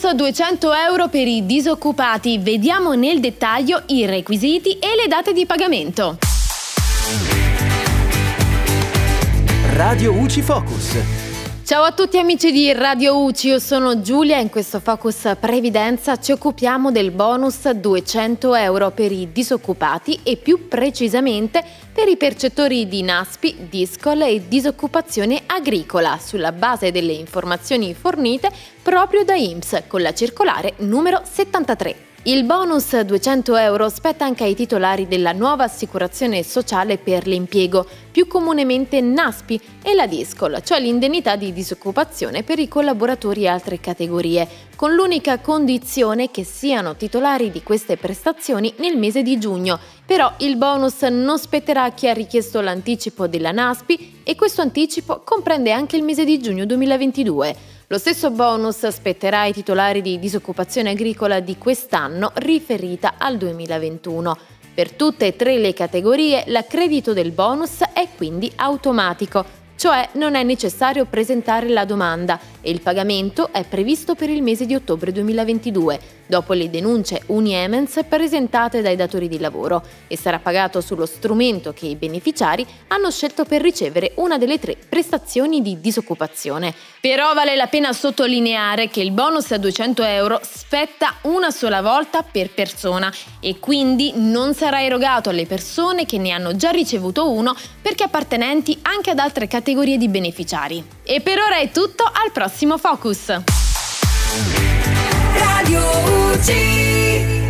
Bonus 200 euro per i disoccupati. Vediamo nel dettaglio i requisiti e le date di pagamento. Radio UCI Focus. Ciao a tutti amici di Radio UCI, io sono Giulia e in questo Focus Previdenza ci occupiamo del bonus 200 euro per i disoccupati e più precisamente per i percettori di NASPI, DISCOL e disoccupazione agricola sulla base delle informazioni fornite proprio da INPS con la circolare numero 73. Il bonus 200 euro spetta anche ai titolari della nuova assicurazione sociale per l'impiego, più comunemente NASPI, e la DISCOL, cioè l'indennità di disoccupazione per i collaboratori e altre categorie, con l'unica condizione che siano titolari di queste prestazioni nel mese di giugno. Però il bonus non spetterà a chi ha richiesto l'anticipo della NASPI e questo anticipo comprende anche il mese di giugno 2022. Lo stesso bonus spetterà ai titolari di disoccupazione agricola di quest'anno riferita al 2021. Per tutte e tre le categorie l'accredito del bonus è quindi automatico, cioè non è necessario presentare la domanda e il pagamento è previsto per il mese di ottobre 2022, dopo le denunce Uniemens presentate dai datori di lavoro, e sarà pagato sullo strumento che i beneficiari hanno scelto per ricevere una delle tre prestazioni di disoccupazione. Però vale la pena sottolineare che il bonus a 200 euro spetta una sola volta per persona e quindi non sarà erogato alle persone che ne hanno già ricevuto uno perché appartenenti anche ad altre categorie di beneficiari. E per ora è tutto, al prossimo Focus! Radio UCI.